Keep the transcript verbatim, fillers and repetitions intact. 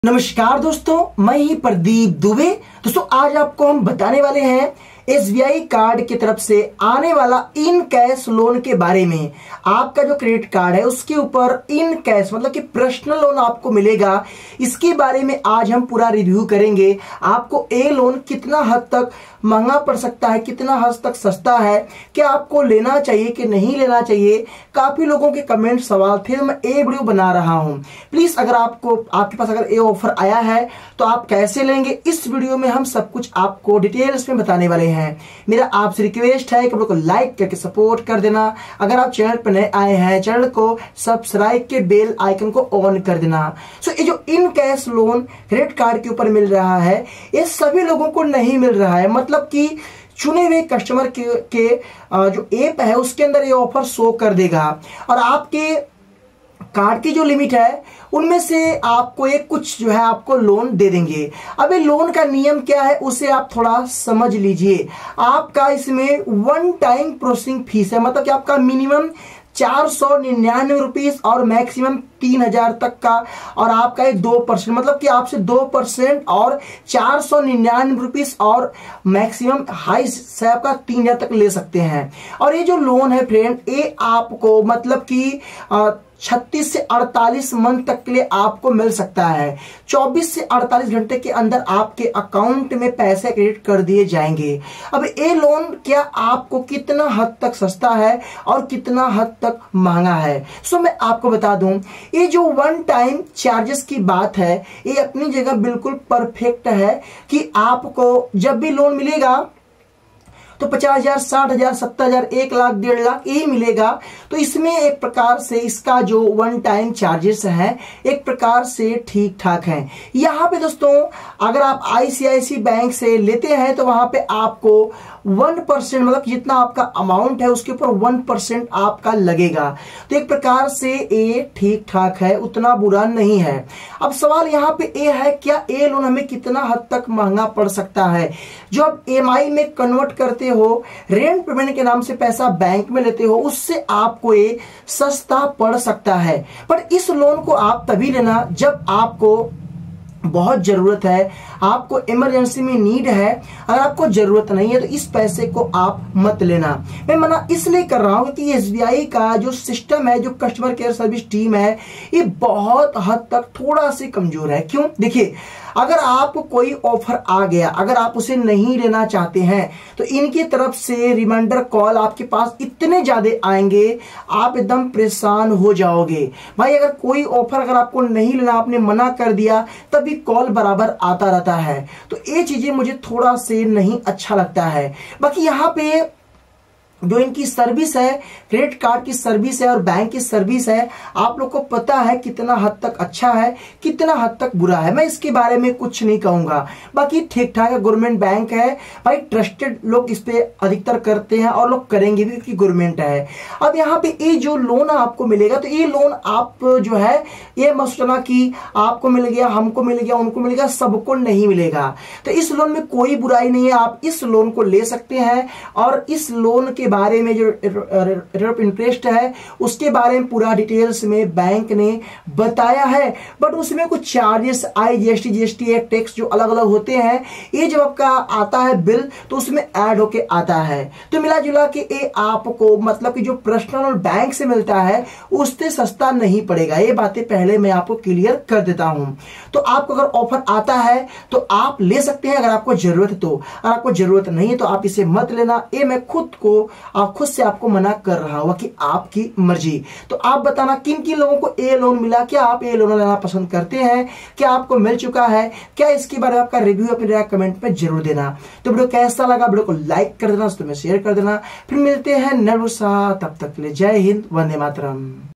नमस्कार दोस्तों, मैं ही प्रदीप दुबे। दोस्तों आज आपको हम बताने वाले हैं एसबीआई कार्ड की तरफ से आने वाला इन कैश लोन के बारे में। आपका जो क्रेडिट कार्ड है उसके ऊपर इन कैश मतलब कि पर्सनल लोन आपको मिलेगा, इसके बारे में आज हम पूरा रिव्यू करेंगे। आपको ये लोन कितना हद तक महंगा पड़ सकता है, कितना हद तक सस्ता है, क्या आपको लेना चाहिए कि नहीं लेना चाहिए। काफी लोगों के कमेंट सवाल थे, मैं ये वीडियो बना रहा हूं। प्लीज अगर आपको आपके पास अगर ये ऑफर आया है तो आप कैसे लेंगे, इस वीडियो में हम सब कुछ आपको डिटेल्स में बताने वाले हैं। मेरा आपसे रिक्वेस्ट है कि वीडियो को लाइक करके सपोर्ट कर देना। अगर आप चैनल पर नए आए हैं, चैनल को सब्सक्राइब के बेल आइकन को ऑन कर देना। सो ये जो in cash loan credit card के ऊपर मिल रहा है, ये सभी लोगों को नहीं मिल रहा है। मतलब कि चुने हुए कस्टमर के, के जो ऐप है उसके अंदर ये ऑफर शो कर देगा और आपके कार्ड की जो लिमिट है उनमें से आपको एक कुछ जो है आपको लोन दे देंगे। अब ये लोन का नियम क्या है उसे आप थोड़ा समझ लीजिए। आपका इसमें वन टाइम प्रोसेसिंग फीस है, मतलब कि आपका मिनिमम चार सौ निन्यानवे रुपीज और मैक्सिमम तीन हजार तक का, और आपका ये दो परसेंट मतलब कि आपसे दो परसेंट और चार सौ निन्यानवे रुपीज और मैक्सिमम हाई से आपका तीन हजार तक ले सकते हैं। और ये जो लोन है फ्रेंड, ये आपको मतलब कि छत्तीस से अड़तालीस मंथ तक के लिए आपको मिल सकता है। चौबीस से अड़तालीस घंटे के अंदर आपके अकाउंट में पैसे क्रेडिट कर दिए जाएंगे। अब ये लोन क्या आपको कितना हद तक सस्ता है और कितना हद तक महंगा है, सो मैं आपको बता दूं। ये जो वन टाइम चार्जेस की बात है ये अपनी जगह बिल्कुल परफेक्ट है कि आपको जब भी लोन मिलेगा तो पचास हजार, साठ हजार, सत्तर हजार, एक लाख, डेढ़ लाख यही मिलेगा। तो इसमें एक प्रकार से इसका जो वन टाइम चार्जेस है एक प्रकार से ठीक ठाक है। यहाँ पे दोस्तों अगर आप आईसीआईसीआई बैंक से लेते हैं तो वहां पे आपको वन परसेंट मतलब जितना आपका अमाउंट है उसके ऊपर वन परसेंट आपका लगेगा। तो एक प्रकार से ये ठीक ठाक है, उतना बुरा नहीं है। अब सवाल यहाँ पे ये है, क्या ये लोन हमें कितना हद तक महंगा पड़ सकता है। जो आप ईएमआई में कन्वर्ट करते हो, रेंट पेमेंट के नाम से पैसा बैंक में लेते हो, उससे आपको ये सस्ता पड़ सकता है। पर इस लोन को आप तभी लेना जब आपको बहुत जरूरत है, आपको इमरजेंसी में नीड है। अगर आपको जरूरत नहीं है तो इस पैसे को आप मत लेना। मैं मना इसलिए कर रहा हूं कि एसबीआई का जो सिस्टम है, जो कस्टमर केयर सर्विस टीम है, ये बहुत हद तक थोड़ा सी कमजोर है। क्यों? देखिए, अगर आपको कोई ऑफर आ गया, अगर आप उसे नहीं लेना चाहते हैं तो इनकी तरफ से रिमाइंडर कॉल आपके पास इतने ज्यादा आएंगे, आप एकदम परेशान हो जाओगे। भाई अगर कोई ऑफर अगर आपको नहीं लेना, आपने मना कर दिया, तभी कॉल बराबर आता रहता है। तो ये चीजें मुझे थोड़ा से नहीं अच्छा लगता है। बाकी यहाँ पे जो इनकी सर्विस है, क्रेडिट कार्ड की सर्विस है और बैंक की सर्विस है, आप लोग को पता है कितना हद तक अच्छा है, कितना हद तक बुरा है। मैं इसके बारे में कुछ नहीं कहूंगा। बाकी ठीक ठाक है, गवर्नमेंट बैंक है भाई, ट्रस्टेड लोग इस पे अधिकतर करते हैं और लोग करेंगे भी क्योंकि गवर्नमेंट है। अब यहाँ पे ये जो लोन आपको मिलेगा तो ये लोन आप जो है ये मत सोचना कि आपको मिल गया, हमको मिल गया, उनको मिल गया, सबको नहीं मिलेगा। तो इस लोन में कोई बुराई नहीं है, आप इस लोन को ले सकते हैं। और इस लोन के बारे में जो रेट ऑफ इंटरेस्ट है उसके बारे में पूरा डिटेल्स में बैंक ने बताया है। बट उसमें कुछ चार्जेस, आई जीएसटी, जीएसटी टैक्स जो अलग अलग होते हैं, ये जब आपका आता है बिल तो उसमें ऐड होके आता है। तो मिला जुला के ये आपको मतलब कि जो पर्सनल और बैंक से मिलता है उससे सस्ता नहीं पड़ेगा। ये बातें पहले मैं आपको क्लियर कर देता हूं। तो आपको अगर ऑफर आता है तो आप ले सकते हैं अगर आपको जरूरत है। तो अगर आपको जरूरत नहीं है तो आप इसे मत लेना। ये मैं खुद को आप खुद से आपको मना कर रहा हुआ कि आपकी मर्जी। तो आप बताना किन किन लोगों को ए लोन मिला, क्या आप ए लोन लेना पसंद करते हैं, क्या आपको मिल चुका है, क्या इसके बारे में आपका रिव्यू अपने कमेंट में जरूर देना। तो वीडियो कैसा लगा, वीडियो को लाइक कर देना, दोस्तों में शेयर कर देना। फिर मिलते हैं नेक्स्ट, तब तक के लिए जय हिंद, वंदे मातरम।